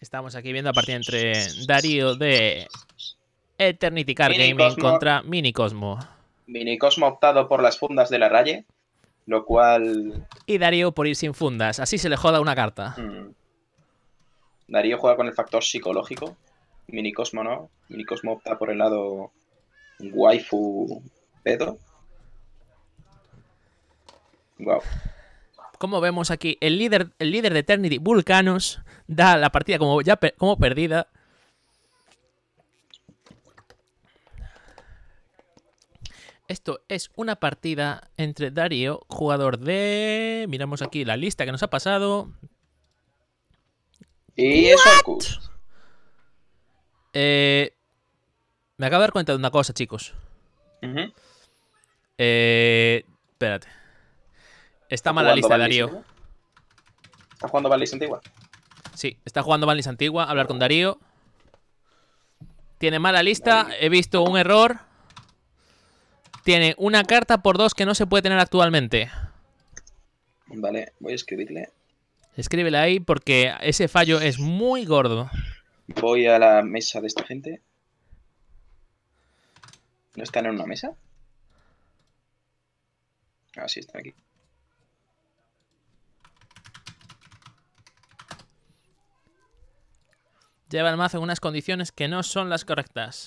Estamos aquí viendo la partida entre Darío de Eternity Card Mini Gaming Cosmo. contra Mini Cosmo. Mini Cosmo ha optado por las fundas de la Raye, lo cual... Y Darío por ir sin fundas. Así se le joda una carta. Darío juega con el factor psicológico. Mini Cosmo no. Mini Cosmo opta por el lado waifu pedo. Wow. Como vemos aquí, el líder de Eternity, Vulcanos, da la partida como perdida. Esto es una partida entre Darío, jugador de... Miramos aquí la lista que nos ha pasado. Y eso es Kus. Me acabo de dar cuenta de una cosa, chicos. Espérate. Está mal la lista de Darío. ¿Está jugando Banlist Antigua? Sí, está jugando Banlist Antigua. Hablar con Darío. Tiene mala lista. He visto un error. Tiene una carta por 2 que no se puede tener actualmente. Vale, voy a escribirle. Escríbele ahí porque ese fallo es muy gordo. Voy a la mesa de esta gente. ¿No están en una mesa? Ah, sí, están aquí. Lleva el mazo en unas condiciones que no son las correctas.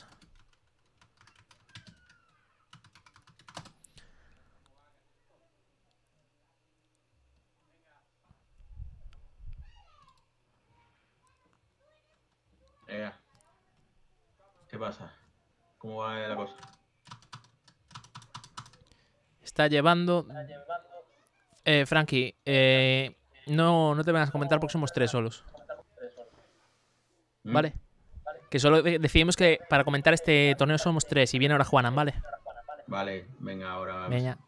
¿Qué pasa? ¿Cómo va la cosa? Está llevando... Frankie, no te vengas a comentar porque somos 3 solos. ¿Vale? Que solo decidimos que para comentar este torneo somos 3 y viene ahora Juanan, ¿vale? Vale, venga, ahora... Venga.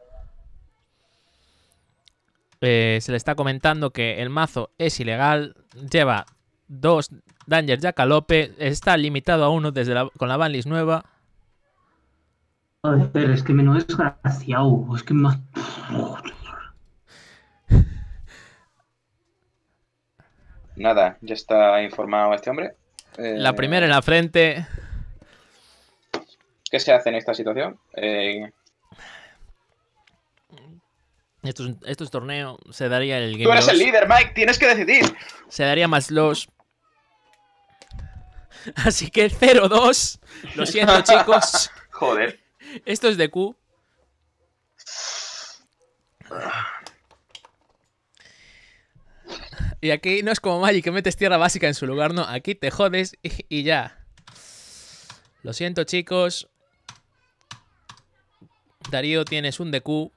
Se le está comentando que el mazo es ilegal. Lleva 2 Danger Jackalope. Está limitado a 1 con la banlist nueva. Joder, es que menudo desgraciado. Es que más... Nada, ya está informado este hombre. La primera en la frente. ¿Qué se hace en esta situación? Esto es torneo. Se daría el game Tú eres loss. el líder, Mike. Tienes que decidir. Se daría más loss. Así que 0-2. Lo siento, chicos. Joder. Esto es de Q. Y aquí no es como Magic que metes tierra básica en su lugar, no. Aquí te jodes y ya. Lo siento, chicos. Darío, tienes un DQ.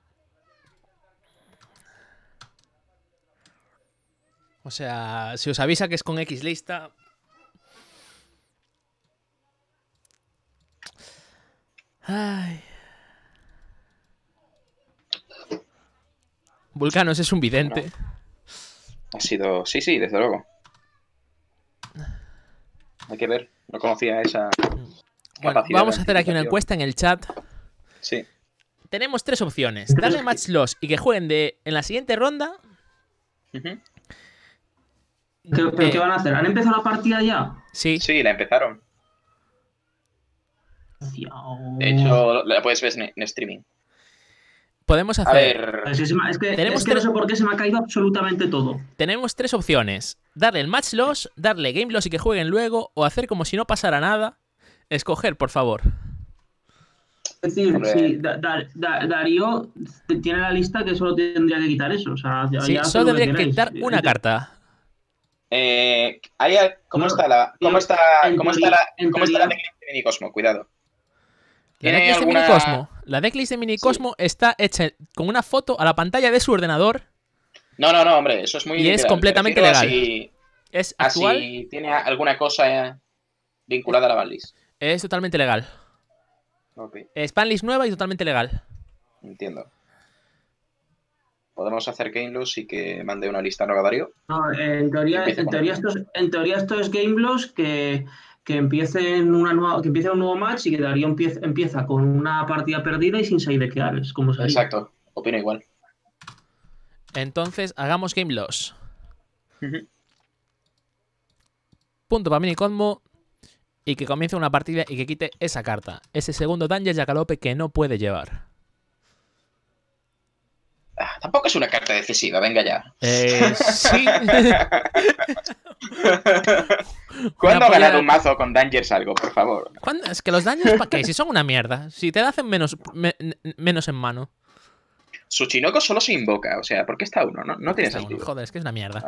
O sea, si os avisa que es con X lista... Ay. Vulcanos es un vidente. Ha sido... Sí, desde luego. Hay que ver. No conocía esa... Bueno, vamos a hacer aquí una encuesta en el chat. Sí. Tenemos 3 opciones. Darle match loss y que jueguen en la siguiente ronda. ¿Pero qué van a hacer? ¿Han empezado la partida ya? Sí. Sí, la empezaron. De hecho, la puedes ver en streaming. Podemos hacer... A ver... Es que no sé por qué se me ha caído absolutamente todo. Tenemos 3 opciones. Darle el match loss, darle game loss y que jueguen luego, o hacer como si no pasara nada. Escoger, por favor. Es decir, sí, Darío tiene la lista que solo tendría que quitar eso. O sea, sí, solo tendría que quitar una carta. ¿Cómo está la decklist de Mini Cosmo? Cuidado. La decklist de Mini Cosmo. La decklist de Mini Cosmo está hecha con una foto a la pantalla de su ordenador. No, hombre, eso es muy y es completamente legal. ¿Es actual? Si tiene alguna cosa vinculada a la banlist. Es totalmente legal. Okay. Es banlist nueva y totalmente legal. Entiendo. ¿Podemos hacer game loss y que mande una lista nueva a Darío? No, en teoría esto es game loss que empiece un nuevo match y que Darío empieza con una partida perdida y sin sidequear. Es como sería. Exacto, opino igual. Entonces, hagamos game loss. punto para Minicosmo y que comience una partida y que quite esa carta. Ese segundo Danger Jackalope que no puede llevar. Tampoco es una carta decisiva, venga ya. Sí. ¿Cuándo ha ganado un mazo con Dangers algo, por favor? Es que los Dangers, ¿para qué? Si son una mierda. Si te hacen menos en mano. Tsuchinoko solo se invoca, o sea, ¿por qué está uno? No tiene sentido. Joder, es que es una mierda.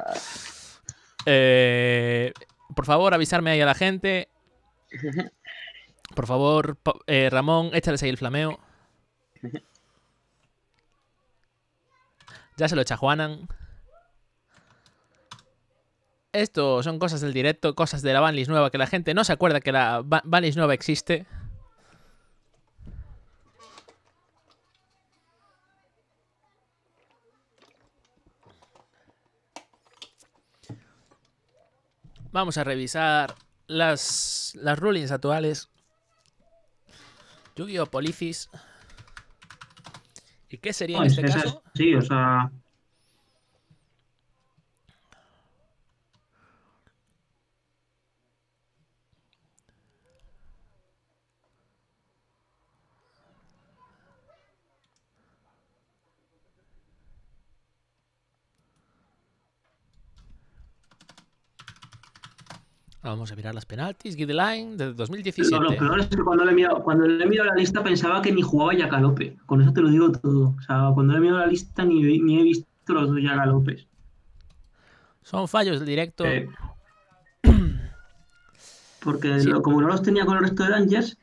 Por favor, avisarme ahí a la gente. Por favor, Ramón, échales ahí el flameo. Ya se lo echa Juanan. Esto son cosas del directo, cosas de la banlist nueva, que la gente no se acuerda que la banlist nueva existe. Vamos a revisar las rulings actuales. Yu-Gi-Oh! Policis. ¿Y qué sería en este caso? Sí, o sea... Vamos a mirar las penaltis. Guide Line de 2017. Lo peor es que cuando le he mirado la lista pensaba que ni jugaba Jackalope. Con eso te lo digo todo. O sea, cuando le he mirado la lista ni he visto los dos Jackalopes. Son fallos del directo. Porque Sí. como no los tenía con el resto de Dangers...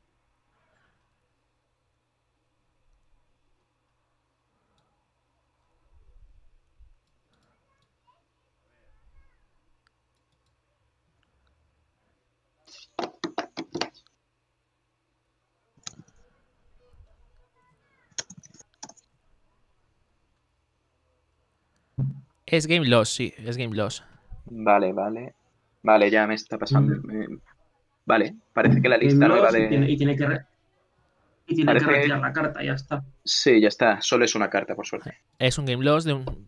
Es game loss, sí, es game loss. Vale. Vale, ya me está pasando. Vale, parece que la lista nueva de... Y tiene que retirar la carta, ya está. Sí, ya está. Solo es una carta, por suerte. Es un game loss de un...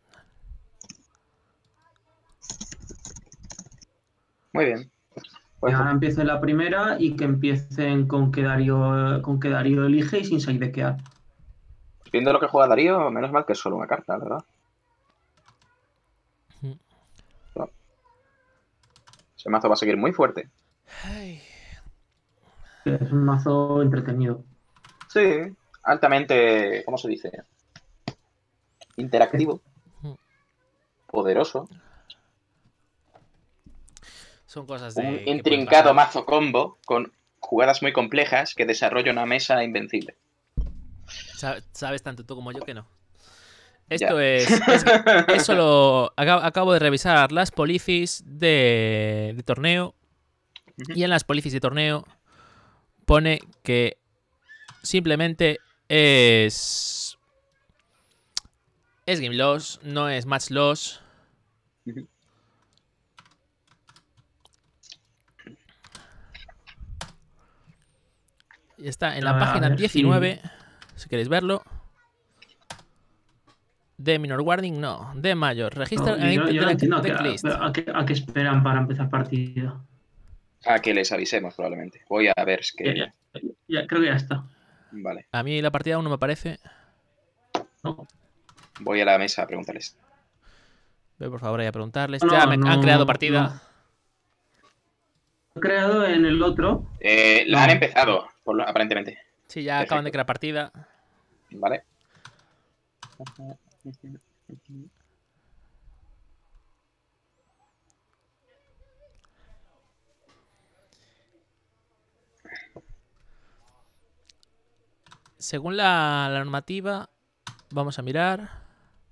Muy bien. Y ahora empiece la primera y que empiecen con que Darío elige y sin sidequear. Viendo lo que juega Darío, menos mal que es solo una carta, ¿verdad? No. Ese mazo va a seguir muy fuerte. Es un mazo entretenido. Sí, altamente, ¿cómo se dice? Interactivo. Poderoso. Son cosas Un de... intrincado mazo combo con jugadas muy complejas que desarrolla una mesa invencible. Sabes tanto tú como yo que no. Esto es solo... Acabo de revisar las policies de torneo. Y en las policies de torneo pone que simplemente es game loss, no es match loss. Y está en la página 19, si queréis verlo. De minor warning, no. De mayor. Registra Yo no entiendo list. a qué esperan para empezar partida. A que les avisemos, probablemente. Voy a ver que... Ya, creo que ya está. Vale. A mí la partida aún no me aparece. No. Voy a la mesa a preguntarles. Ve por favor ahí a preguntarles. No, Ya me no, han creado partida. no. He creado en el otro. La han empezado, aparentemente. Sí, ya Perfecto. acaban de crear partida. Vale. Según la normativa, vamos a mirar.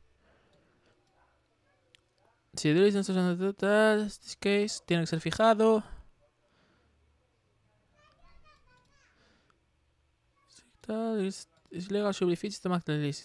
Si this case tiene que ser fijado. Is legal should be fixed to max list.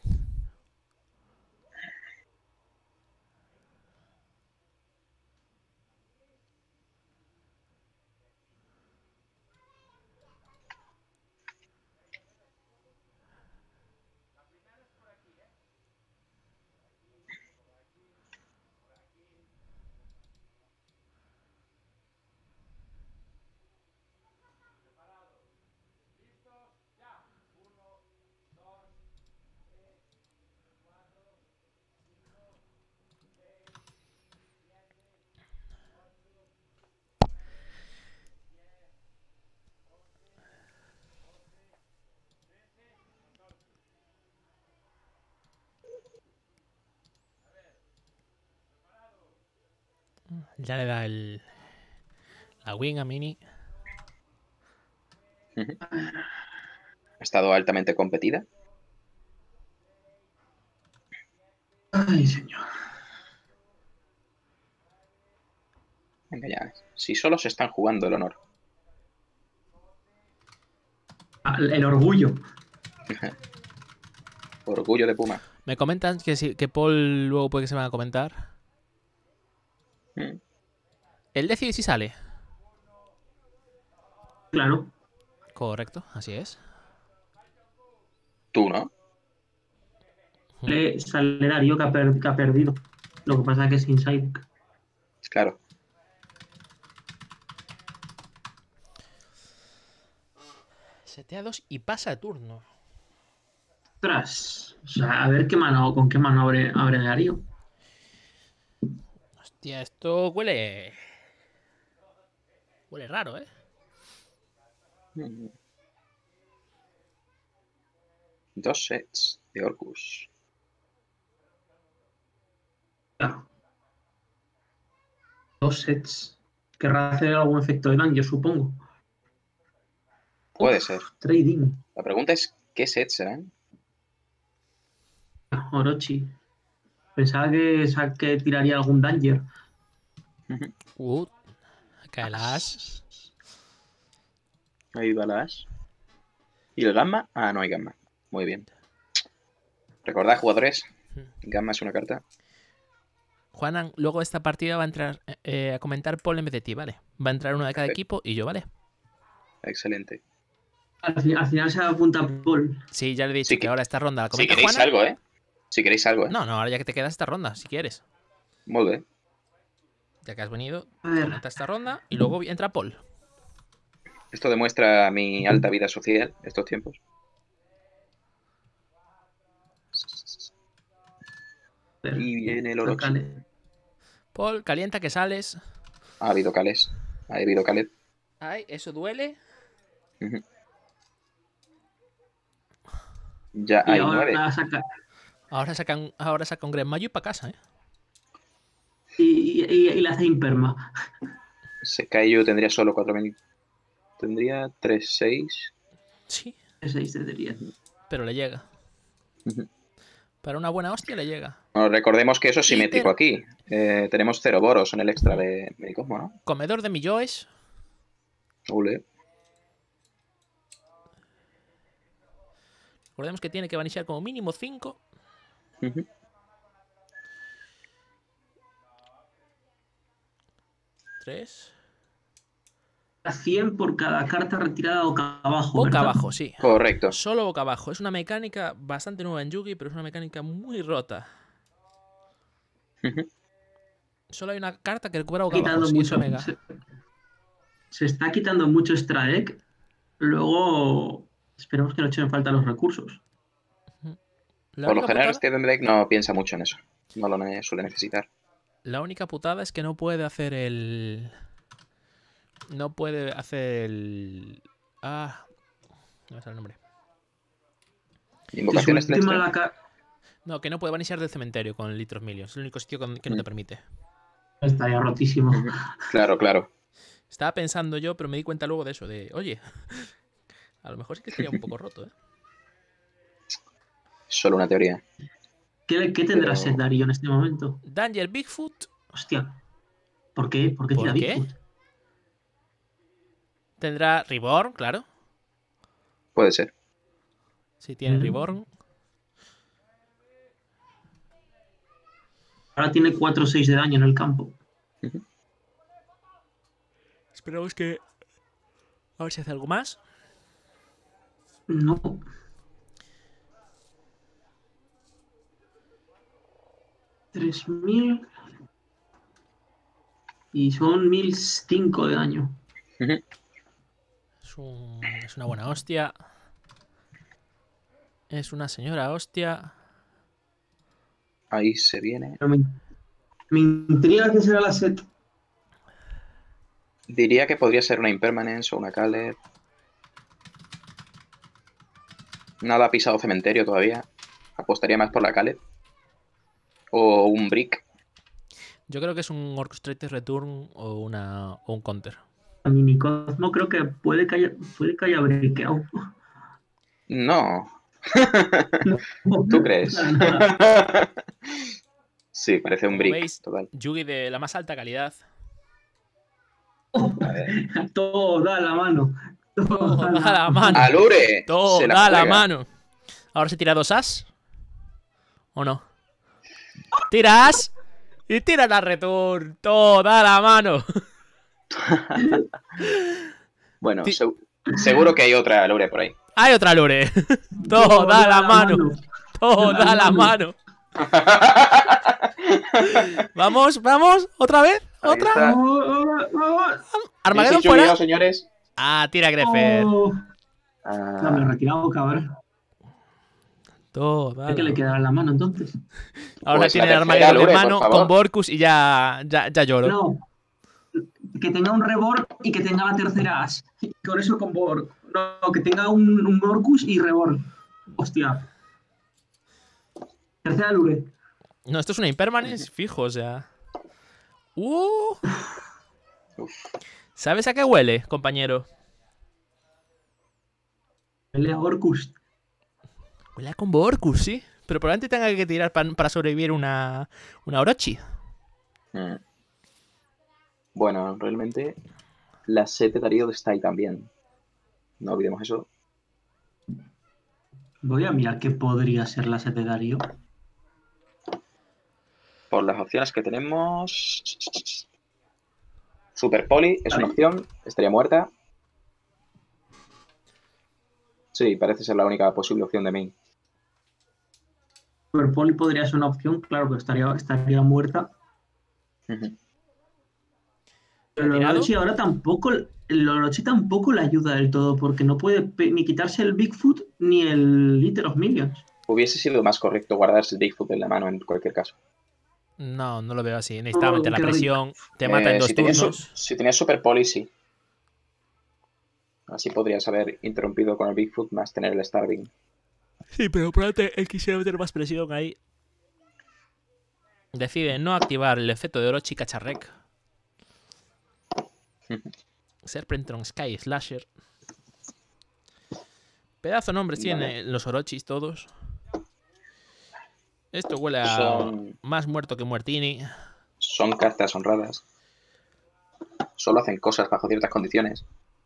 Ya le da la win a Mini. Ha estado altamente competida. Ay, señor. Venga ya. Si solo se están jugando el honor. El orgullo. Orgullo de Puma. Me comentan que Paul luego puede que se van a comentar. Mm. Él decide si sale. Claro. Correcto, así es. Tú, ¿no? Sale Darío que ha perdido. Lo que pasa es que sin Cyborg. Claro. Setea 2 y pasa de turno. Ostras. O sea, a ver con qué mano abre Darío. Hostia, esto huele... Huele raro, ¿eh? Mm. 2 sets de Orcus. Claro. 2 sets. Querrá hacer algún efecto de daño, supongo. Puede ser. Trading. La pregunta es, ¿qué sets serán? Orochi. Pensaba que tiraría algún Danger. Cae la Ash. Ahí va la Ash. ¿Y el Gamma? Ah, no hay Gamma. Muy bien. Recordad, jugadores, Gamma es una carta. Juanan, luego de esta partida va a entrar a comentar Paul en vez de ti, ¿vale? Va a entrar uno de cada Perfecto. equipo y yo, ¿vale? Excelente. Al final se apunta Paul. Sí, ya le he dicho Sí, que ahora esta ronda la Si comenta queréis Juanan. algo, ¿eh? Si queréis algo, ¿eh? No, ahora ya que te quedas esta ronda, si quieres. Muy bien. Ya que has venido, A ver. comenta esta ronda y luego entra Paul. Esto demuestra mi alta vida social estos tiempos. Y viene el Orochi. Paul, calienta que sales. Ha habido Cales. Ha habido Caleb. Ay, eso duele. Ujú. Ya Y hay ahora 9. Ahora saca un Gran Mayu para casa, ¿eh? Y le hace imperma. Sekaiju tendría solo 4000. Tendría 3, 6. Sí, Ese tendría. pero le llega. Para una buena hostia le llega. Bueno, recordemos que eso es simétrico Peter. aquí. Tenemos 0 boros en el extra de Medicosmo, ¿no? Comedor de milloes. Ule. Recordemos que tiene que vanishar como mínimo 5. Ujú. 3. A 100 por cada carta retirada boca abajo. Boca ¿verdad? abajo, sí. Correcto. Solo boca abajo. Es una mecánica bastante nueva en Yugi, pero es una mecánica muy rota. Ujú. Solo hay una carta que recupera boca Quitando abajo. Sí, eso mucho. mega. Se está quitando mucho extra deck. Luego esperemos que no echen falta los recursos. La Por lo única general, putada- este deck no piensa mucho en eso. No lo suele necesitar. La única putada es que no puede hacer el... No puede hacer el... Ah... No me sale el nombre. Invocaciones Que su última extra. No, que no puede vanishar del cementerio con el Litros Millions. Es el único sitio que no te permite. estaría rotísimo. Ujú. Claro, claro. Estaba pensando yo, pero me di cuenta luego de eso. De, oye, a lo mejor sí que estaría un poco roto, ¿eh? Solo una teoría. ¿Qué tendrá Pero- Seth Darío en este momento? Danger Bigfoot. Hostia. ¿Por qué? ¿Por qué ¿Por tira qué? Bigfoot? Tendrá Reborn, claro. Puede ser. Sí, tiene Reborn. Ahora tiene 4 o 6 de daño en el campo. Esperamos que... A ver si hace algo más. No. $3000. Y son 1005 de daño. Ujú. Es una buena hostia. Es una señora hostia. Ahí se viene. Pero me intriga que será la set. Diría que podría ser una Impermanence o una Caleb. Nada ha pisado cementerio todavía. Apostaría más por la Caleb. O un Brick. Yo creo que es un Orchestrated Return o un counter. A Mini Cosmo creo que puede que haya briqueado. No. No. ¿Tú crees? Para nada. Sí, parece un Como brick. veis, Total. Yugi de la más alta calidad. A ver. Todo da la mano. Todo da la mano. ¡Alure! Todo Se la da la juega. mano. Ahora se tira 2 as. ¿O no? Tiras. Y tira la return. Todo da la mano. Bueno, Ti- seguro que hay otra Alure por ahí. Hay otra lure. Todo da la mano. Todo da la mano. Vamos, vamos. ¿Otra vez? Ahí ¿Otra? está. Armageddon Sí, fuera. señores. Ah, tira Greffer. No, me he retirado, cabrón. Todo da Hay que la le quedará la mano entonces. Ahora Pues tiene la el tercera Armageddon Lure, en por mano favor. con Borkus y ya lloro. No. Que tenga un Reborn y que tenga la tercera As. Con eso con Borg. No, que tenga un Orcus y Reborn. Hostia. Tercera Lure. No, esto es una impermanence fijo, o sea. Uf. ¿Sabes a qué huele, compañero? Pelea Orcus. Huele a combo Orcus, sí. Pero probablemente tenga que tirar para sobrevivir una Orochi. Mm. Bueno, realmente la set de Darío está ahí también. No olvidemos eso. Voy a mirar qué podría ser la set de Darío. Por las opciones que tenemos... Super Poli es una opción. Estaría muerta. Sí, parece ser la única posible opción de main. Super Poli podría ser una opción, claro, que estaría muerta. Ujú. Pero el Orochi ahora tampoco. El Orochi tampoco le ayuda del todo, porque no puede ni quitarse el Bigfoot ni el Litter of Millions. Hubiese sido más correcto guardarse el Bigfoot en la mano en cualquier caso. No, no lo veo así. Necesitaba meter la qué presión. Te mata en 2 turnos. Si tenías Super Poli, sí. Así podrías haber interrumpido con el Bigfoot más tener el Starving. Sí, pero probablemente él quisiera meter más presión ahí. Decide no activar el efecto de Orochi Cacharrek. Serpentron Sky Slasher. Pedazo de nombres tiene los Orochis todos. Esto huele a más muerto que Muertini. Son cartas honradas. Solo hacen cosas bajo ciertas condiciones.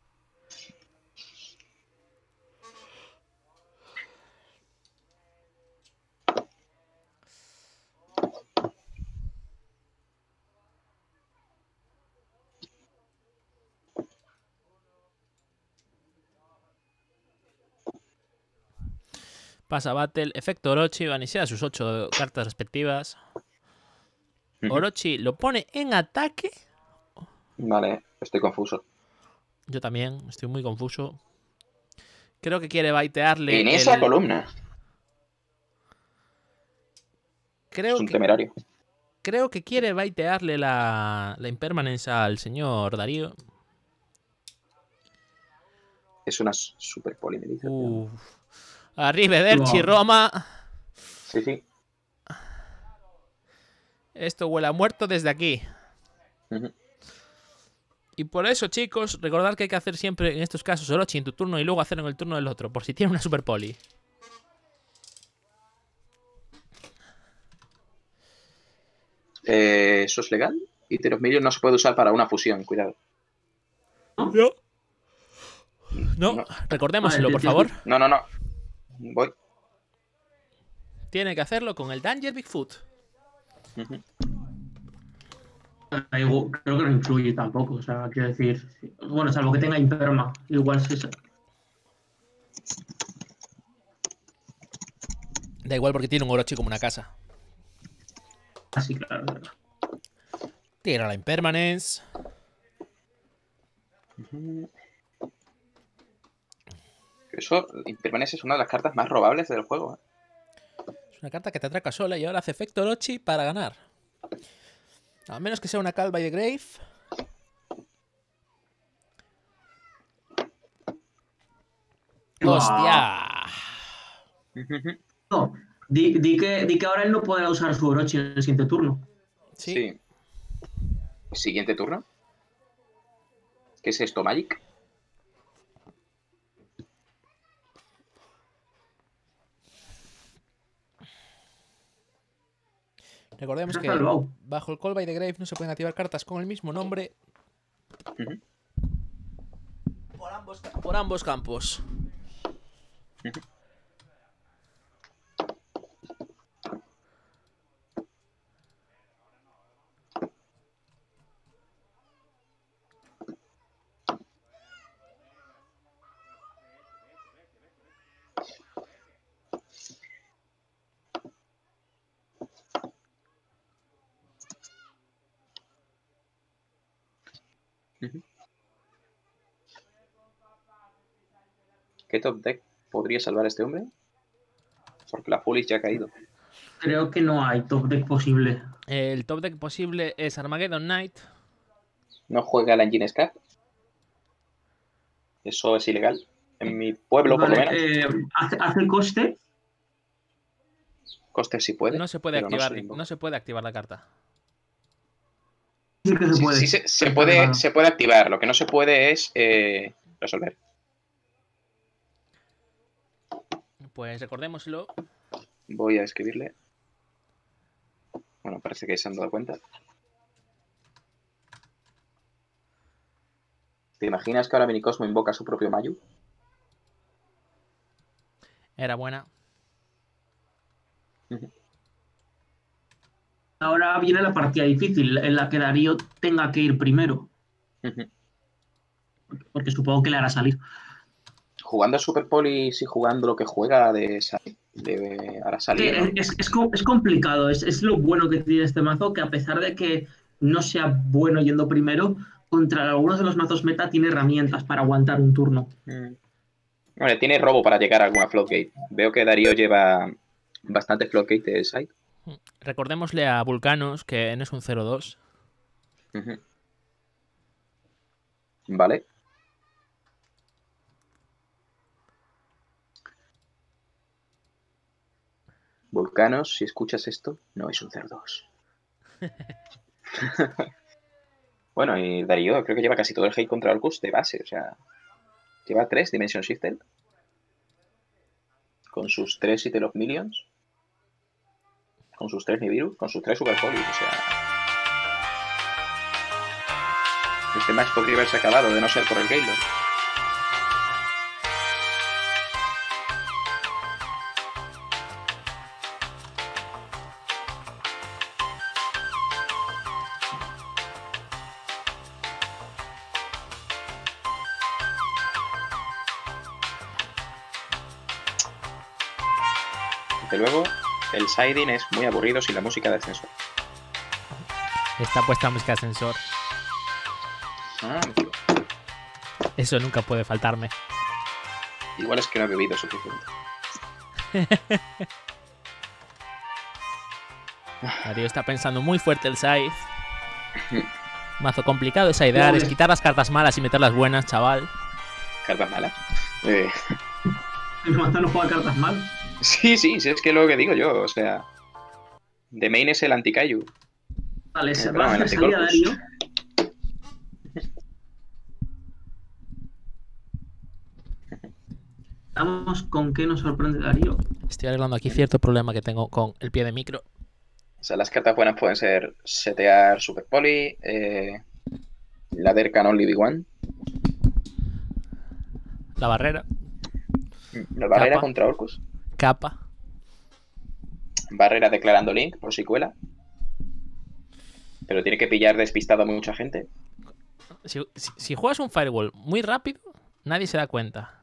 Pasa Battle, efecto Orochi, banisea sus 8 cartas respectivas. Orochi lo pone en ataque. Vale, estoy confuso. Yo también, estoy muy confuso. Creo que quiere baitearle. En esa columna. Creo es un que, temerario. Creo que quiere baitearle la impermanence al señor Darío. Es una super polimerización. Arrivederci, Roma. Sí, sí. Esto huele a muerto desde aquí. Y por eso, chicos, recordad que hay que hacer siempre en estos casos Orochi en tu turno y luego hacerlo en el turno del otro, por si tiene una super poli. ¿Eso es legal? Iteros no se puede usar para una fusión, cuidado. No. Recordémoslo, por favor. No. Voy. Tiene que hacerlo con el Danger Bigfoot. Creo que no influye tampoco, o sea, quiero decir, bueno, salvo que tenga imperma, igual sí. Da igual porque tiene un Orochi como una casa. Así, claro. Tira la impermanence. Eso, impermanence es una de las cartas más robables del juego. Es una carta que te atraca sola y ahora hace efecto Orochi para ganar. A menos que sea una Call by the Grave. ¡Hostia! No, di que ahora él no podrá usar su Orochi en el siguiente turno. Sí. Siguiente turno. ¿Qué es esto, Magic? Recordemos que bajo el Call by the Grave no se pueden activar cartas con el mismo nombre por ambos campos. ¿Qué top deck podría salvar a este hombre? Porque la Foolish ya ha caído. Creo que no hay top deck posible. El top deck posible es Armageddon Knight. No juega la Engine Scap. Eso es ilegal. En mi pueblo, Vale, por lo menos. ¿hace coste? Coste sí puede. No se puede activar, no se puede activar la carta. Sí que se puede. Sí, se puede activar. Lo que no se puede es resolver. Pues recordémoslo. Voy a escribirle. Bueno, parece que se han dado cuenta. ¿Te imaginas que ahora Minicosmo invoca su propio Mayu? Era buena. Ahora viene la partida difícil, en la que Darío tenga que ir primero. Porque supongo que le hará salir. Jugando a Super Polis y jugando lo que juega hará salir, ¿no? Es complicado, es lo bueno que tiene este mazo, que a pesar de que no sea bueno yendo primero, contra algunos de los mazos meta tiene herramientas para aguantar un turno. Bueno, tiene robo para llegar a alguna floodgate. Veo que Darío lleva bastante floodgate de side. Recordémosle a Vulcanos que no es un 0-2. Vale. Vulcanos, si escuchas esto, no es un 0-2. Bueno, y Darío creo que lleva casi todo el hate contra Orcus de base, o sea, lleva 3 Dimension Shifted con sus 3 Item of Millions, con sus 3 Nibiru, con sus 3 Super Polis, o sea, este match podría haberse acabado de no ser por el Gaylord. Desde luego, el siding es muy aburrido sin la música de ascensor. Está puesta la música de ascensor. Amigo. Eso nunca puede faltarme. Igual es que no he bebido suficiente. Darío está pensando muy fuerte el side. Mazo complicado de sidear, es quitar las cartas malas y meter las buenas, chaval. ¿Cartas malas? El mazo no juega cartas mal. Sí, es que lo que digo yo, o sea... The main es el anti-Kaiju. Vale, se va a salir a Darío. Vamos con qué nos sorprende Darío. Estoy arreglando aquí cierto problema que tengo con el pie de micro. O sea, las cartas buenas pueden ser setear Super Poly, Ladder Cannon Living One. La barrera. La barrera Capa. contra Orcus. Capa. Barrera declarando Link, por si cuela. Pero tiene que pillar despistado a mucha gente. Si juegas un Firewall muy rápido, nadie se da cuenta.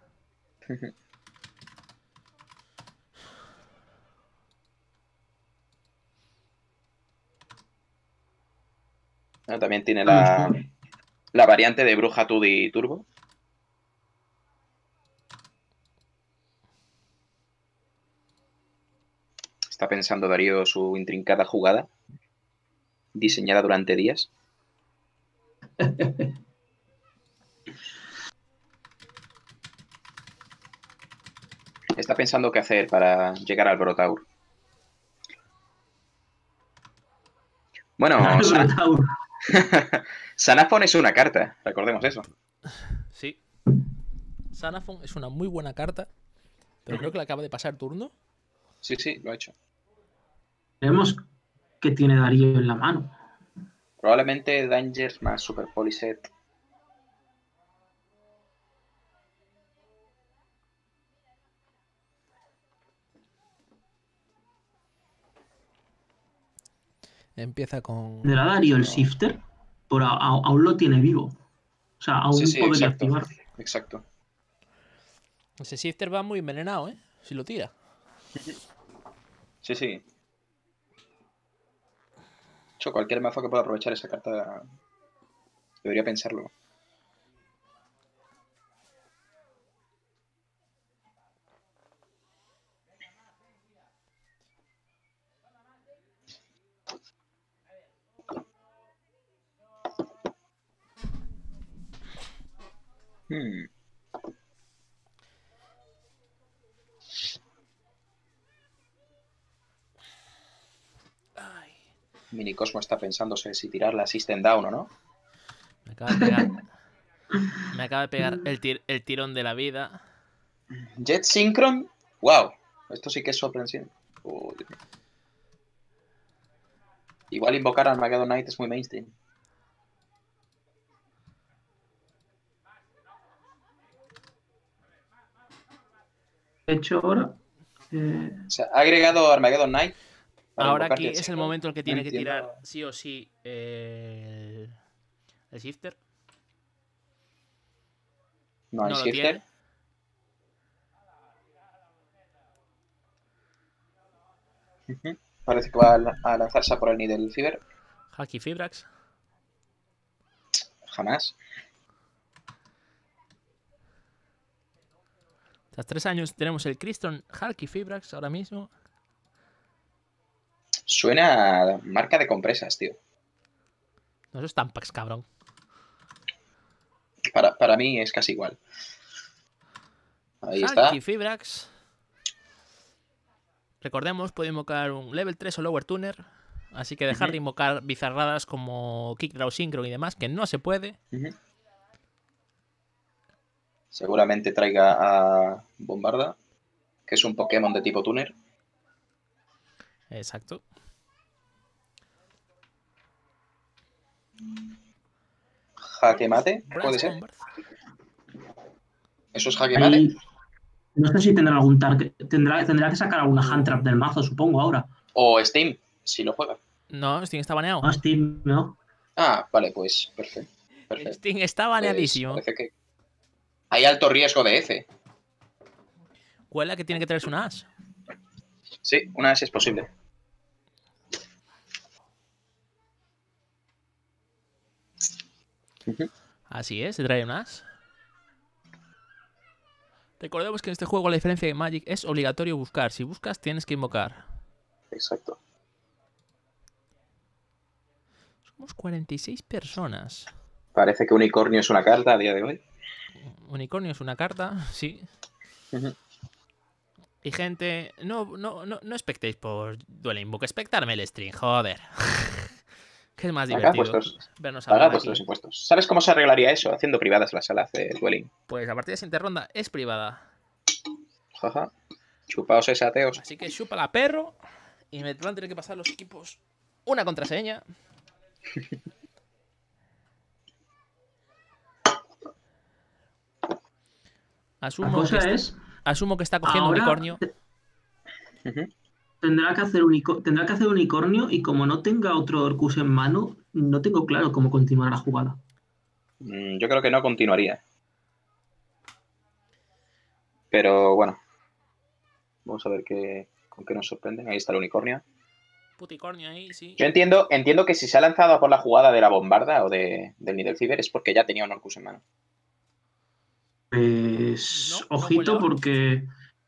También tiene la variante de Bruja Tudi Turbo. Está pensando Darío su intrincada jugada, diseñada durante días. Está pensando qué hacer para llegar al Brotaur. Bueno, Xanaphon es una carta, recordemos eso. Sí. Xanaphon es una muy buena carta, pero creo que le acaba de pasar turno. Sí, sí, lo ha hecho. Vemos que tiene Darío en la mano. Probablemente Dangers más Super Poliset. Empieza con... ¿Tendrá Darío el Shifter? Aún lo tiene vivo. O sea, aún Sí, podría exacto. activar. Exacto. Ese Shifter va muy envenenado, ¿eh? Si lo tira. Sí, sí. De hecho, cualquier mazo que pueda aprovechar esa carta debería pensarlo. Ay, Minicosmo está pensándose si tirar la System Down o no. me acaba de pegar. Me acaba de pegar el tirón de la vida. Jet Synchron. ¡Wow! Esto sí que es sorpresión. Oh, Dios mío. Igual invocar a Armageddon Knight es muy mainstream. De hecho, ahora. O sea, ha agregado Armageddon Knight. para Ahora invocar aquí Jet es el Synchron. momento en el que No tiene que entiendo. tirar sí o sí el Shifter. No hay No lo Shifter. tiene. Parece que va a lanzarse a por el Needle Fever. Haki Fibrax. Jamás. Tras 3 años tenemos el Criston Haki Fibrax ahora mismo. Suena a marca de compresas, tío. No, eso es Tampax, cabrón. Para mí es casi igual. Ahí está. Haki Fibrax. Recordemos, puede invocar un level 3 o lower tuner. Así que dejar de invocar bizarradas como Kick Draw Synchro y demás, que no se puede. Seguramente traiga a Bombarda, que es un Pokémon de tipo tuner. Exacto. Jaque mate, puede Brass ser. Bombard. ¿Eso es jaque mate? No sé si tendrá algún target. Tendrá que sacar alguna hand trap del mazo, supongo, ahora. O Steam, si lo juega. No, Steam está baneado. Ah, Steam, ¿no? Ah, vale, pues perfecto. Steam está Pues baneadísimo. parece que hay alto riesgo de F. Cuela que tiene que traerse una as. Sí, una vez es posible. Así es, se trae un as. Recordemos que en este juego la diferencia de Magic es obligatorio buscar. Si buscas, tienes que invocar. Exacto. Somos 46 personas. Parece que Unicornio es una carta a día de hoy. Unicornio es una carta, sí. Y gente, no expectéis por Duel Invoke, expectarme el stream, joder. Que es más Acá divertido vernos hablar pagados aquí. los impuestos. ¿Sabes cómo se arreglaría eso? Haciendo privadas las salas de Dueling. Pues la partida de siguiente ronda es privada. Jaja. Chupaos ese ateos. Así que chúpala perro. Y me van a tener que pasar los equipos una contraseña. La cosa Asumo que está cogiendo ahora unicornio. Tendrá que hacer unicornio y como no tenga otro Orcus en mano, no tengo claro cómo continuar la jugada. Yo creo que no continuaría. Pero bueno. Vamos a ver con qué nos sorprenden. Ahí está el unicornio. Puticornio ahí, sí. Yo entiendo que si se ha lanzado a por la jugada de la bombarda o del Needle Fever es porque ya tenía un Orcus en mano. Pues No, ojito no porque...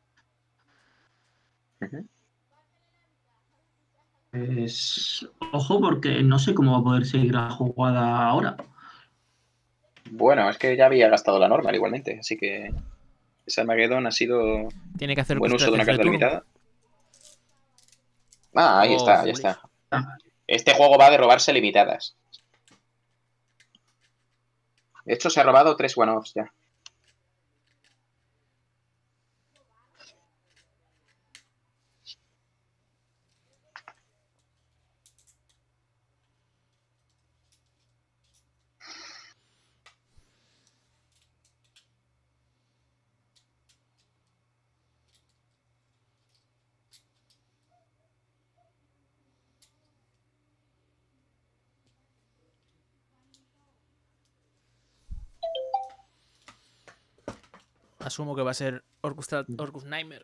Pues ojo porque no sé cómo va a poder seguir la jugada ahora. Bueno, es que ya había gastado la normal igualmente, así que ese Armageddon ha sido Tiene que hacer buen uso de una carta turno. limitada. Ah, ahí está, ya Foolish. está. Este juego va de robarse limitadas. De hecho, se ha robado 3 one-offs ya. Asumo que va a ser Orcus Nightmare.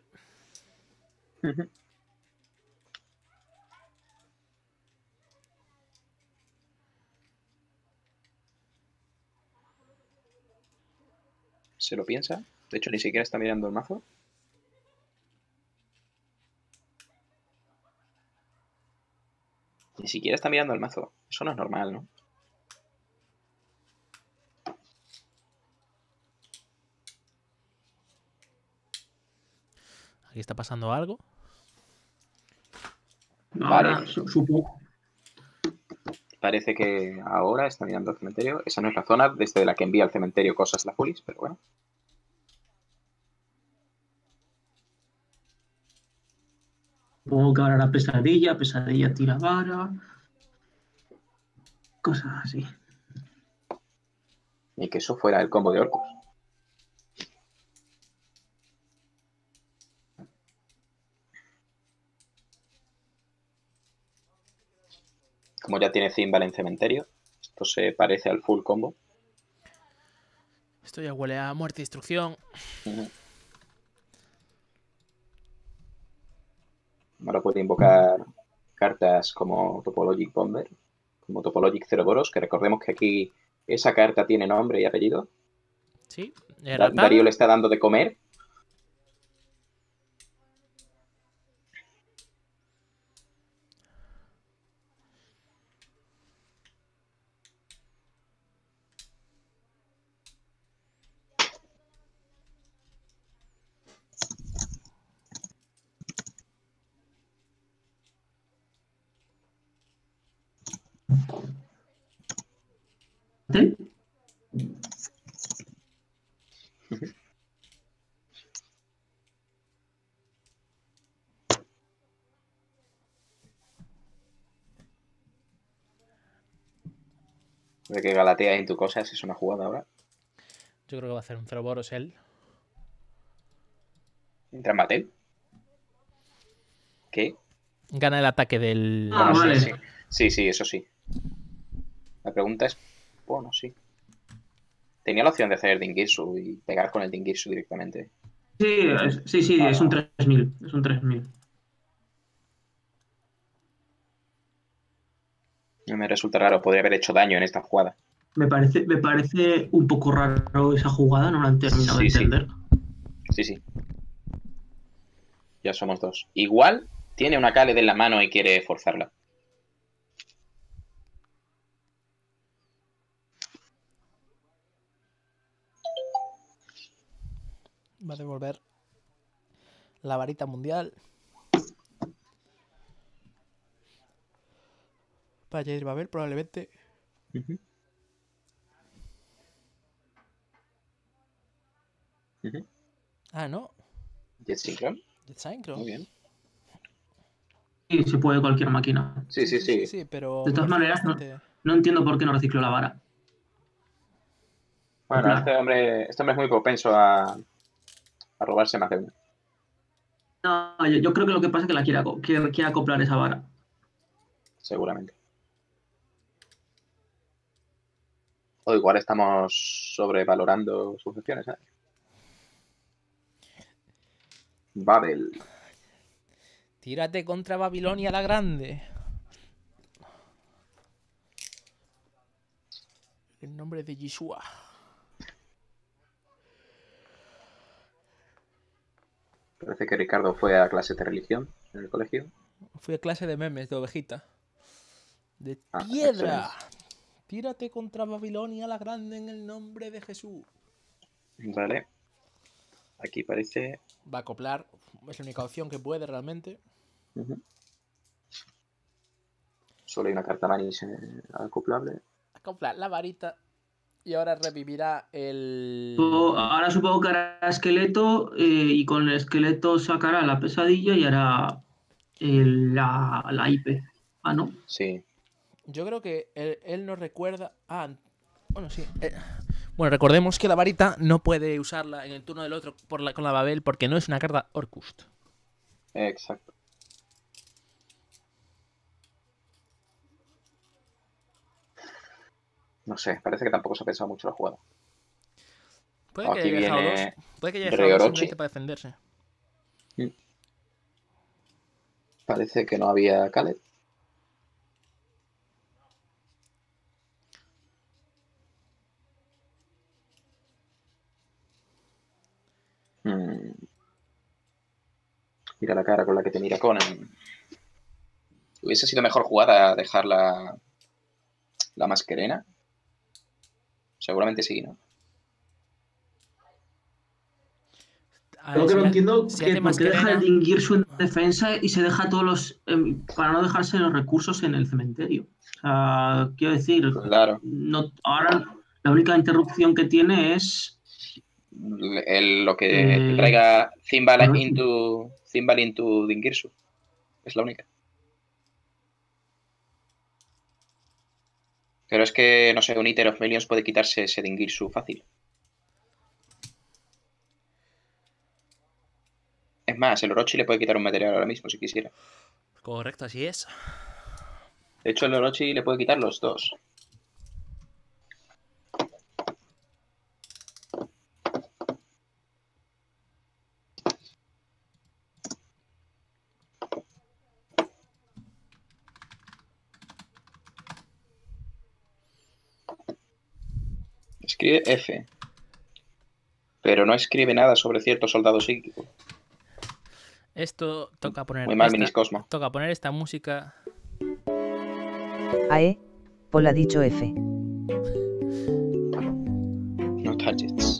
Se lo piensa. De hecho, ni siquiera está mirando el mazo. Ni siquiera está mirando el mazo. Eso no es normal, ¿no? Aquí está pasando algo. Ahora, Vale. supongo. Parece que ahora está mirando el cementerio. Esa no es la zona desde la que envía al cementerio cosas la polis, pero bueno. Supongo que ahora la pesadilla tira vara. Cosas así. Y que eso fuera el combo de Orcus. Como ya tiene Zimbal en cementerio, esto se parece al full combo. Esto ya huele a muerte y destrucción. Ahora puede invocar cartas como Topologic Bomber, como Topologic Ceroboros, que recordemos que aquí esa carta tiene nombre y apellido. Sí. Darío le está dando de comer. ¿Sí? De que Galatea en tu cosas es una jugada ahora. Yo creo que va a hacer un Ceroboros él. Entra en Batel. ¿Qué? Gana el ataque del... Ah, Bueno, vale. sí, eso sí. La pregunta es, bueno, sí. Tenía la opción de hacer Dingirsu y pegar con el Dingirsu directamente. Sí, es un 3000. Es un 3000. Me resulta raro, podría haber hecho daño en esta jugada. Me parece un poco raro esa jugada, no la han terminado de entender. Sí. Ya somos dos. Igual tiene una Khaled en la mano y quiere forzarla. Va a devolver la varita mundial. Para Jair Babel, probablemente. Ah, no. Jet Synchron. Jet Synchron. Muy bien. Sí, se puede cualquier máquina. Sí, pero De todas maneras, no entiendo por qué no recicló la vara. Bueno, este hombre es muy propenso a robarse más de una. No, yo creo que lo que pasa es que la quiere acoplar esa vara. Seguramente. O igual estamos sobrevalorando sus opciones, ¿eh? Babel. Tírate contra Babilonia la Grande. El nombre de Yeshua. Parece que Ricardo fue a clase de religión en el colegio. Fui a clase de memes de ovejita. De piedra. Excelente. Tírate contra Babilonia la Grande en el nombre de Jesús. Vale. Aquí parece... Va a acoplar. Es la única opción que puede realmente. Solo hay una carta manis acoplable. Acoplar la varita Y ahora revivirá el... Ahora supongo que hará esqueleto y con el esqueleto sacará la pesadilla y hará la IP. Ah, ¿no? Sí. Yo creo que él nos recuerda... Ah, bueno, sí. Bueno, recordemos que la varita no puede usarla en el turno del otro con la Babel porque no es una carta Orcust. Exacto. No sé, parece que tampoco se ha pensado mucho la jugada. Puede que Aquí haya dejado viene dos. Puede que haya dejado dos Reorochi. simplemente para defenderse. Parece que no había Khaled. Mira la cara con la que te mira Conan. ¿Hubiese sido mejor jugada dejar la mascarena? Seguramente sí, ¿no? Lo que no entiendo si que hace por qué deja Masquerena- el Dingirsu en defensa y se deja todos los... para no dejarse los recursos en el cementerio. O sea, quiero decir, Claro. no, ahora la única interrupción que tiene es... Lo que traiga Zimbal into Dingirsu. Es la única. Pero es que, no sé, un Eater of Millions puede quitarse ese Dingirsu fácil. Es más, el Orochi le puede quitar un material ahora mismo si quisiera. Correcto, así es. De hecho, el Orochi le puede quitar los dos. Escribe F. Pero no escribe nada sobre cierto soldado psíquico. Esto toca poner... Muy mal, Minis Cosmo. Toca poner esta música... AE, Paul ha dicho F. No targets.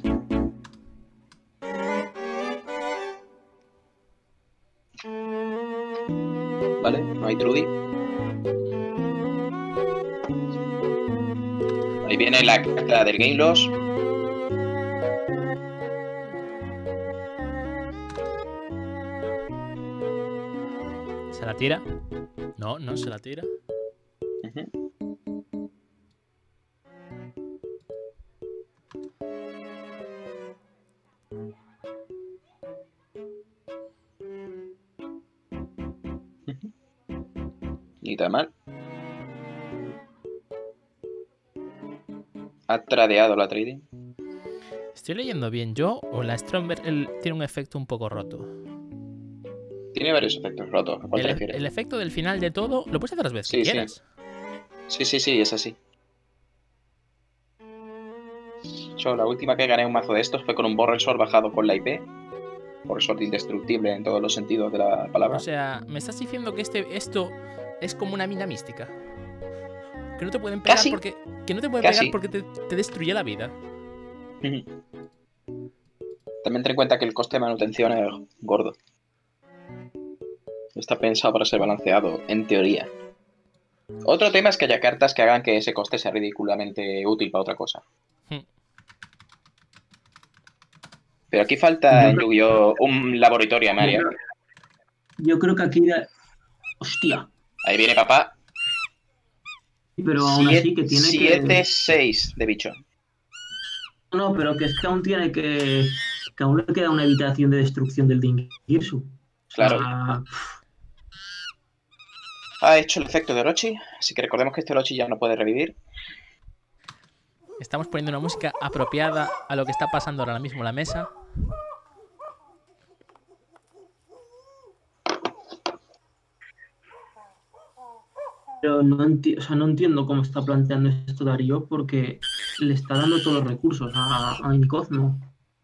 Vale, no hay Trudy. Ahí viene la carta del Game Loss. ¿Se la tira? No, no se la tira. Ni tan mal. Ha tradeado la trading. ¿Estoy leyendo bien yo o la Stromberg tiene un efecto un poco roto? Tiene varios efectos rotos. ¿A cuál te refieres? El efecto del final de todo lo puedes hacer las veces Sí, que sí. quieras. Sí, es así. Yo la última que gané un mazo de estos fue con un Borrelsword bajado con la IP. Borrelsword indestructible en todos los sentidos de la palabra. O sea, me estás diciendo que esto es como una mina mística. Que no te pueden pegar Casi. porque. Que no te pueden Casi. pegar porque te destruye la vida. También ten en cuenta que el coste de manutención es gordo. Está pensado para ser balanceado, en teoría. Otro tema es que haya cartas que hagan que ese coste sea ridículamente útil para otra cosa. Pero aquí falta en Yu-Gi-Oh! Un laboratorio, Mario. Yo creo que aquí... Hostia. Ahí viene papá. Pero aún así que tiene 7-6 de bicho. No, pero que es que aún tiene que aún le queda una evitación de destrucción del Dingirsu. Claro. Ha hecho el efecto de Orochi, así que recordemos que este Orochi ya no puede revivir. Estamos poniendo una música apropiada a lo que está pasando ahora mismo en la mesa. Pero no entiendo cómo está planteando esto Darío, porque le está dando todos los recursos a Cosmo.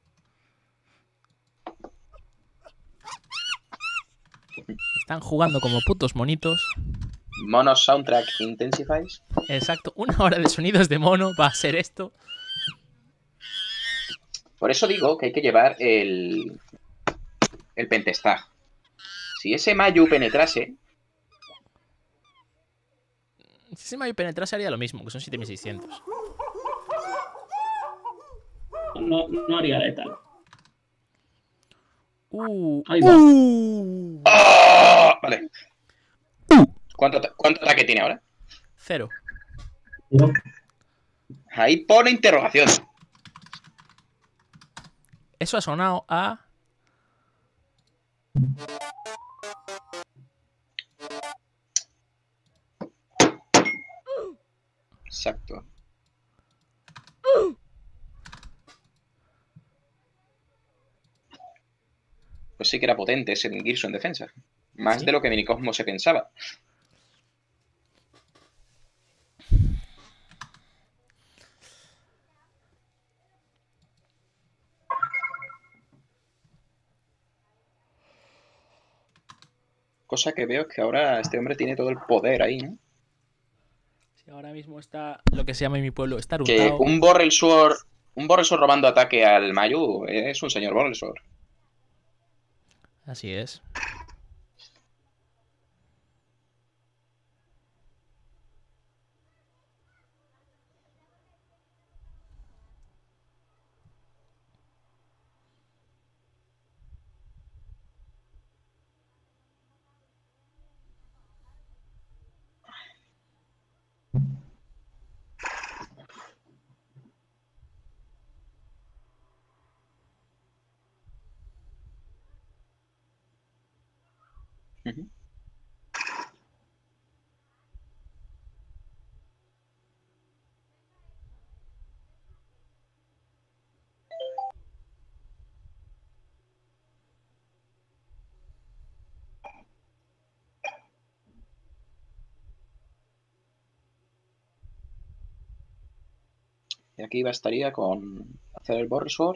Están jugando como putos monitos. Mono Soundtrack Intensifies. Exacto, 1 hora de sonidos de mono va a ser esto. Por eso digo que hay que llevar el Pentestag. Si ese Mayu penetrase... Si ese Mayu penetrase haría lo mismo, que son 7600. No haría letal. Ahí va. ¡Oh! Vale. ¿Cuánto ataque tiene ahora? 0. Ahí pone interrogación. Eso ha sonado a... Exacto. Pues sí que era potente ese Girso en defensa. Más ¿Sí? de lo que Minicosmo se pensaba. Cosa que veo es que ahora este hombre tiene todo el poder ahí, ¿no? Sí, ahora mismo está lo que se llama en mi pueblo, está Que rutado. un Borrelsword robando ataque al Mayu es un señor Borrelsword. Así es. Ujú. Y aquí bastaría con hacer el Borrelsword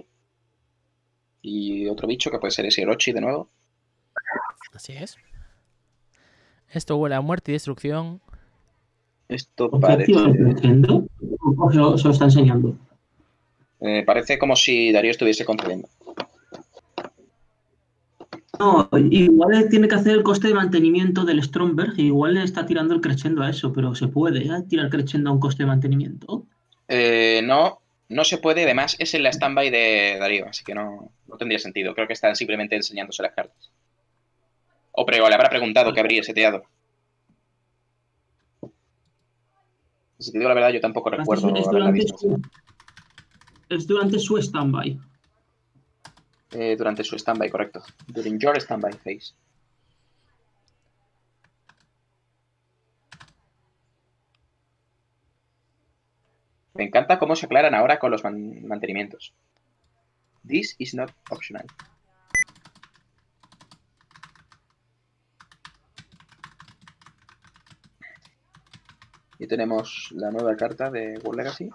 y otro bicho que puede ser ese Orochi de nuevo. Así es. Esto huele a muerte y destrucción. Esto ¿Por qué activa el parece... crescendo? ¿O se lo está enseñando? parece como si Darío estuviese concediendo. No, igual tiene que hacer el coste de mantenimiento del Stromberg. Igual le está tirando el crescendo a eso, pero se puede tirar crescendo a un coste de mantenimiento. No se puede, además es en la standby de Darío, así que no tendría sentido. Creo que están simplemente enseñándose las cartas. O le habrá preguntado qué habría seteado. Si te digo la verdad, yo tampoco recuerdo haberla visto. Es durante su standby. Durante su standby, correcto. During your standby phase. Me encanta cómo se aclaran ahora con los mantenimientos. This is not optional. Y tenemos la nueva carta de World Legacy.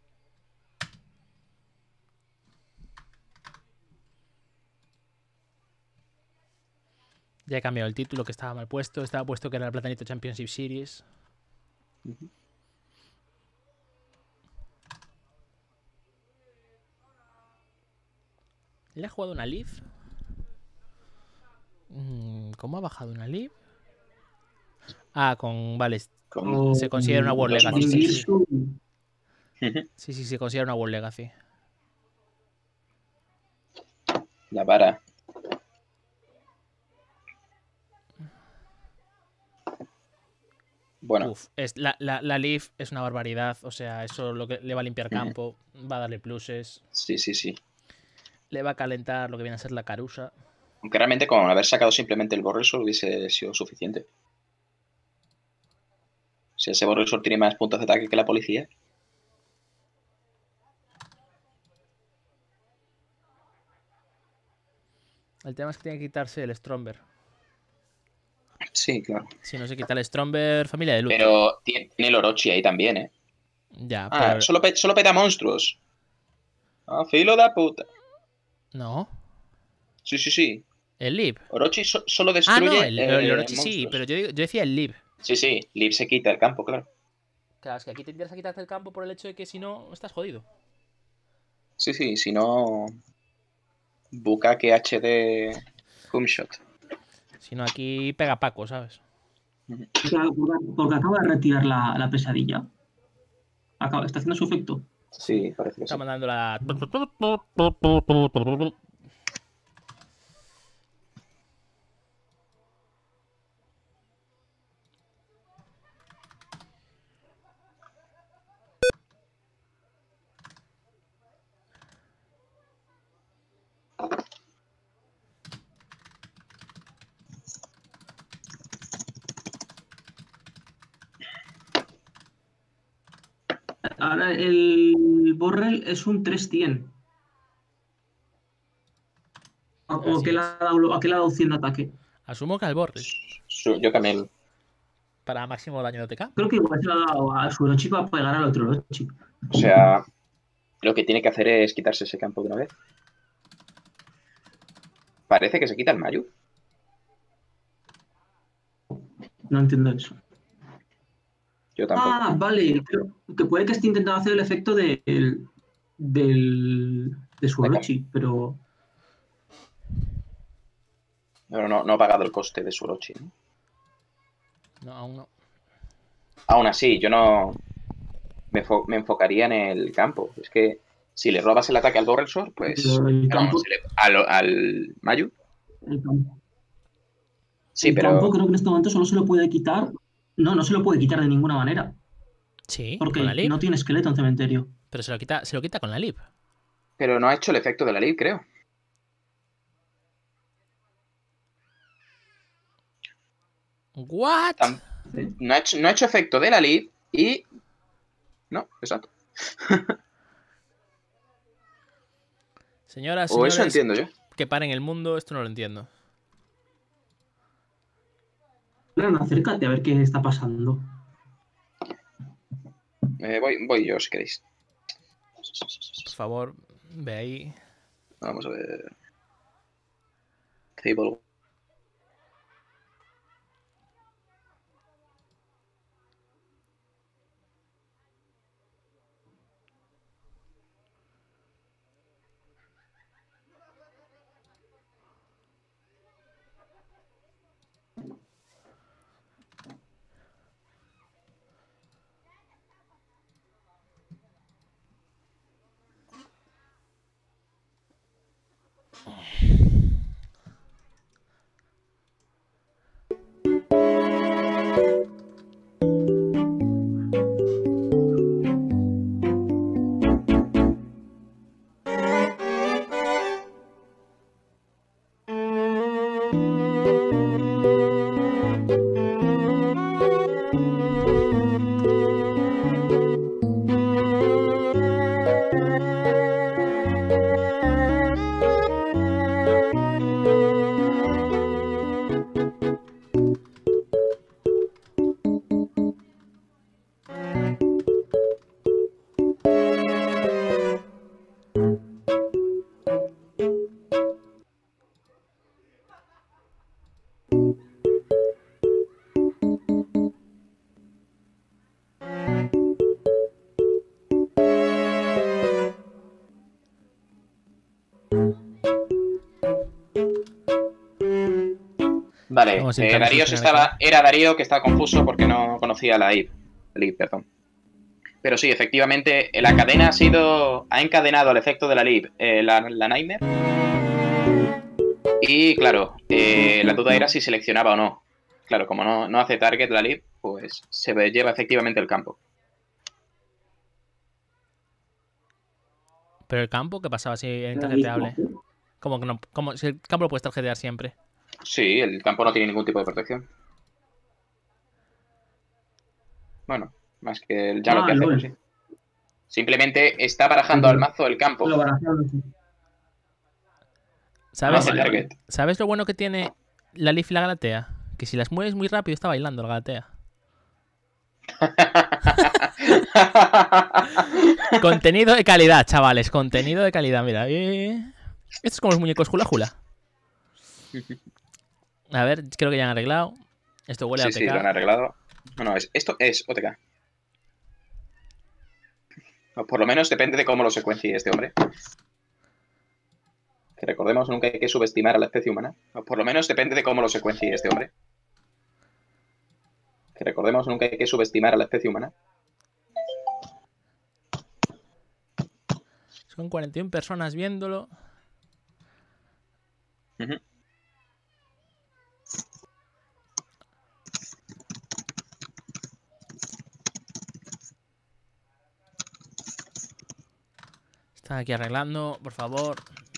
Ya he cambiado el título, que estaba mal puesto. Estaba puesto que era el Platanito Championship Series. ¿Le ha jugado una Leaf? ¿Cómo ha bajado una Leaf? Ah, vale. Se considera una World Legacy. Sí, se considera una World Legacy. La vara. Bueno. Uf, la Leaf es una barbaridad. O sea, eso lo que le va a limpiar campo. Va a darle pluses. Sí. Le va a calentar lo que viene a ser la Carusa. Aunque realmente con haber sacado simplemente el Borrelsword hubiese sido suficiente. Si ese Borrelsword tiene más puntos de ataque que la policía. El tema es que tiene que quitarse el Stromberg. Sí, claro. Si no se quita el Stromberg, familia de luz. Pero tiene el Orochi ahí también, ¿eh? Ya, pero... solo peta monstruos. Ah, filo de puta. No. Sí. El Lib. Orochi solo destruye. Ah, no, el Orochi monstruos. sí, pero yo decía el Lib. Sí, Lib se quita el campo, claro. Claro, es que aquí te tendrías que quitarte el campo por el hecho de que si no, estás jodido. Sí, si no. Bukake HD Hoomshot. Si no, aquí pega Paco, ¿sabes? Porque acaba de retirar la pesadilla. Está haciendo su efecto. Sí, parece que sí. Está mandando la... Ahora el Borrel es un 3-100. ¿O Así qué le es. ha dado, a qué le ha dado 100 de ataque? Asumo que al Borrel. Yo también. Para máximo daño de OTK. Creo que igual se lo ha dado a su Orochi para pegar al otro Orochi. O sea, lo que tiene que hacer es quitarse ese campo de una vez. Parece que se quita el Mayu. No entiendo eso. Yo tampoco. Ah, vale. Creo que puede que esté intentando hacer el efecto de su Orochi, pero... Pero no ha pagado el coste de su Orochi, ¿no? No, aún no. Aún así, yo no me enfocaría en el campo. Es que si le robas el ataque al Borrelsor, pues... Pero el pero campo- al Mayu. El campo, Sí, el pero... campo creo que en este momento solo se lo puede quitar. No se lo puede quitar de ninguna manera. Sí, Porque con la Lip. no tiene esqueleto en cementerio. Pero se lo quita con la Lip. Pero no ha hecho el efecto de la ley, creo. ¿What? No ha hecho efecto de la ley y... No, exacto. Señoras, O eso señores, entiendo yo. que paren el mundo, esto no lo entiendo. Claro, acércate a ver qué está pasando. Voy yo, si queréis. Por favor, ve ahí. Vamos a ver. Table. Vale, Vamos a intentar Darío solucionar era Darío que estaba confuso porque no conocía la IP. El IP, perdón. Pero sí, efectivamente, la cadena ha encadenado el efecto de la LIB, la Nightmare. Y claro, la duda era si seleccionaba o no. Claro, como no hace target la LIB, pues se lleva efectivamente el campo. Pero el campo, ¿qué pasaba si era intargeteable? Como que no, como si el campo lo puedes tarjetear siempre. Sí, el campo no tiene ningún tipo de protección. Bueno, más que ya lo que hacemos, sí. Simplemente está barajando al mazo el campo. Lo barajaron, sí. ¿Sabes? No hace target. ¿Sabes lo bueno que tiene la Leaf y la Galatea? Que si las mueves muy rápido está bailando la Galatea. Contenido de calidad, chavales. Contenido de calidad, mira. Esto es como los muñecos hula hula. A ver, creo que ya han arreglado. Esto huele a OTK. Sí, lo han arreglado. No, esto es OTK. O por lo menos depende de cómo lo secuencie este hombre. Que recordemos, nunca hay que subestimar a la especie humana. O por lo menos depende de cómo lo secuencie este hombre. Que recordemos, nunca hay que subestimar a la especie humana. Son 41 personas viéndolo. Ujú. Están aquí arreglando, por favor.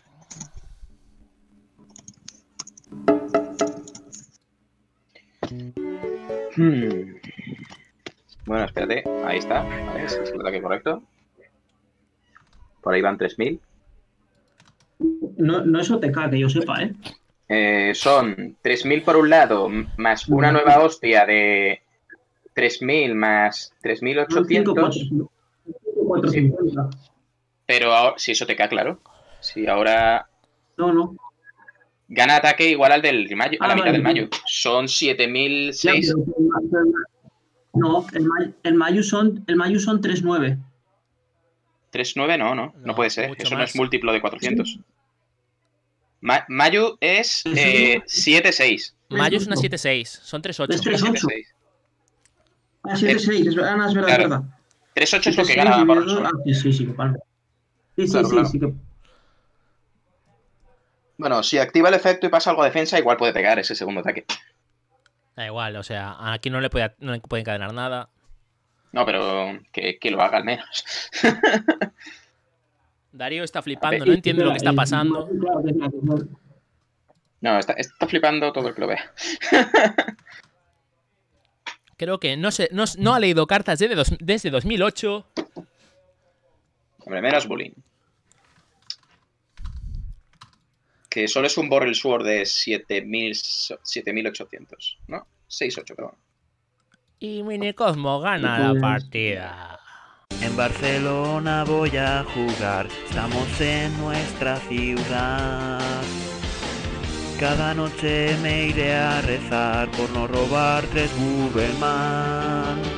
Bueno, espérate. Ahí está. Vale, ese es el ataque correcto. Por ahí van 3000. No es OTK, que yo sepa, ¿eh? Son 3000 por un lado, más una nueva hostia de 3000 más 3800. Son 450. Pero ahora, si eso te queda claro. Si ahora No. gana ataque igual al del mayo, a la mitad vale. del mayo. Son 7006. No, el Mayu son 3.9. 39 no puede ser. mucho Eso no más. es múltiplo de 400. Mayu es 7-6. Mayo es una 7-6, son 3-8. Es 3-8. 7-6. Ah, 7-6, es verdad, es Claro. verdad. 3-8 es lo que 7-6 gana por dividido- sí, vale. Sí, Claro. sí que... Bueno, si activa el efecto y pasa algo a defensa, igual puede pegar ese segundo ataque. Da igual, o sea, aquí no le puede encadenar nada. No, pero que lo haga al menos. Darío está flipando, no entiende lo que está pasando. No, está flipando todo el que lo vea. Creo que no ha leído cartas desde 2008. Hombre, menos bullying. Que solo es un Borrel Sword de 7800, ¿no? 6-8, perdón. Y Minicosmo gana la partida. En Barcelona voy a jugar, estamos en nuestra ciudad. Cada noche me iré a rezar por no robar 3 Google Man.